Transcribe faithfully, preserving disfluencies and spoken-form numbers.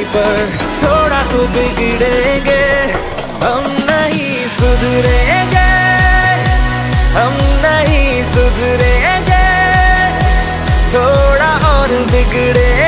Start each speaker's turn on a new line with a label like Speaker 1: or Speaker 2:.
Speaker 1: पर थोड़ा तो बिगड़ेंगे, हम नहीं सुधरेंगे, हम नहीं सुधरेंगे, थोड़ा और बिगड़े